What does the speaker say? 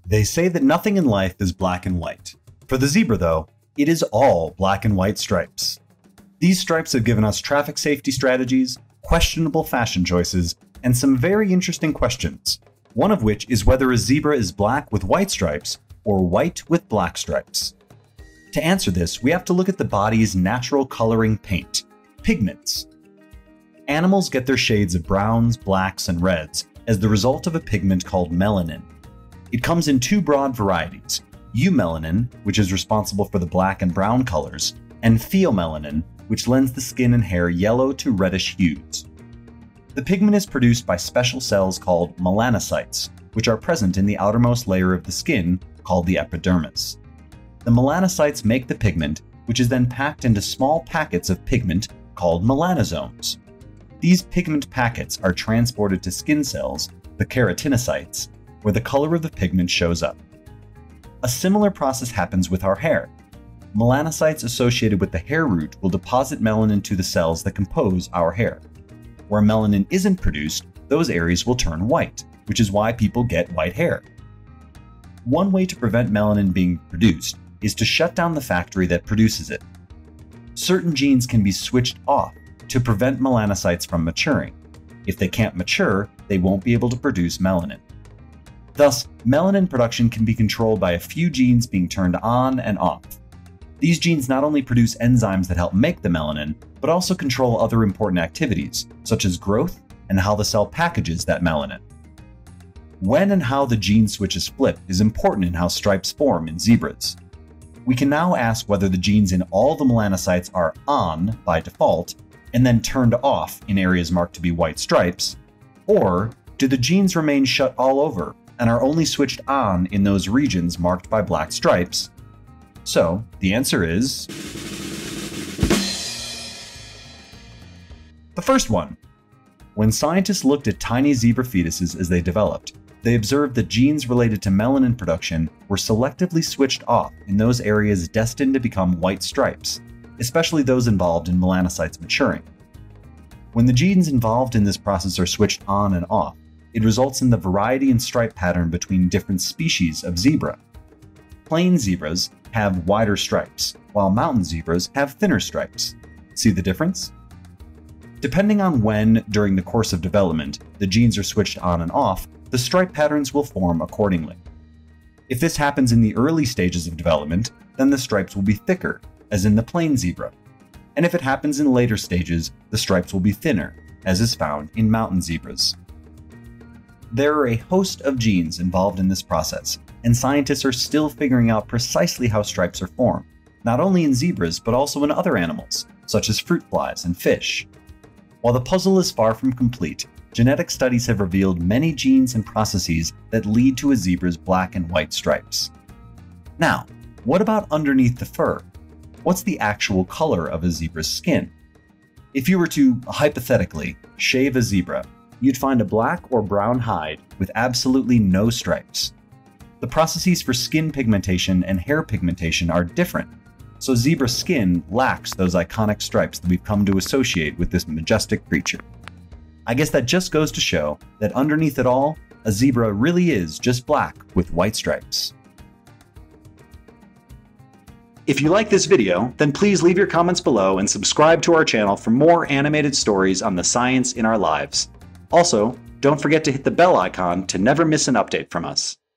They say that nothing in life is black and white. For the zebra, though, it is all black and white stripes. These stripes have given us traffic safety strategies, questionable fashion choices, and some very interesting questions, one of which is whether a zebra is black with white stripes or white with black stripes. To answer this, we have to look at the body's natural coloring paint, pigments. Animals get their shades of browns, blacks, and reds as the result of a pigment called melanin. It comes in two broad varieties, eumelanin, which is responsible for the black and brown colors, and pheomelanin, which lends the skin and hair yellow to reddish hues. The pigment is produced by special cells called melanocytes, which are present in the outermost layer of the skin called the epidermis. The melanocytes make the pigment, which is then packed into small packets of pigment called melanosomes. These pigment packets are transported to skin cells, the keratinocytes, where the color of the pigment shows up. A similar process happens with our hair. Melanocytes associated with the hair root will deposit melanin to the cells that compose our hair. Where melanin isn't produced, those areas will turn white, which is why people get white hair. One way to prevent melanin being produced is to shut down the factory that produces it. Certain genes can be switched off to prevent melanocytes from maturing. If they can't mature, they won't be able to produce melanin. Thus, melanin production can be controlled by a few genes being turned on and off. These genes not only produce enzymes that help make the melanin, but also control other important activities, such as growth and how the cell packages that melanin. When and how the gene switches flip is important in how stripes form in zebras. We can now ask whether the genes in all the melanocytes are on by default and then turned off in areas marked to be white stripes, or do the genes remain shut all over and are only switched on in those regions marked by black stripes? So, the answer is the first one. When scientists looked at tiny zebra fetuses as they developed, they observed that genes related to melanin production were selectively switched off in those areas destined to become white stripes, especially those involved in melanocytes maturing. When the genes involved in this process are switched on and off, it results in the variety in stripe pattern between different species of zebra. Plain zebras have wider stripes, while mountain zebras have thinner stripes. See the difference? Depending on when, during the course of development, the genes are switched on and off, the stripe patterns will form accordingly. If this happens in the early stages of development, then the stripes will be thicker, as in the plain zebra. And if it happens in later stages, the stripes will be thinner, as is found in mountain zebras. There are a host of genes involved in this process, and scientists are still figuring out precisely how stripes are formed, not only in zebras but also in other animals, such as fruit flies and fish. While the puzzle is far from complete, genetic studies have revealed many genes and processes that lead to a zebra's black and white stripes. Now, what about underneath the fur? What's the actual color of a zebra's skin? If you were to, hypothetically, shave a zebra, you'd find a black or brown hide with absolutely no stripes. The processes for skin pigmentation and hair pigmentation are different, so zebra skin lacks those iconic stripes that we've come to associate with this majestic creature. I guess that just goes to show that underneath it all, a zebra really is just black with white stripes. If you like this video, then please leave your comments below and subscribe to our channel for more animated stories on the science in our lives. Also, don't forget to hit the bell icon to never miss an update from us.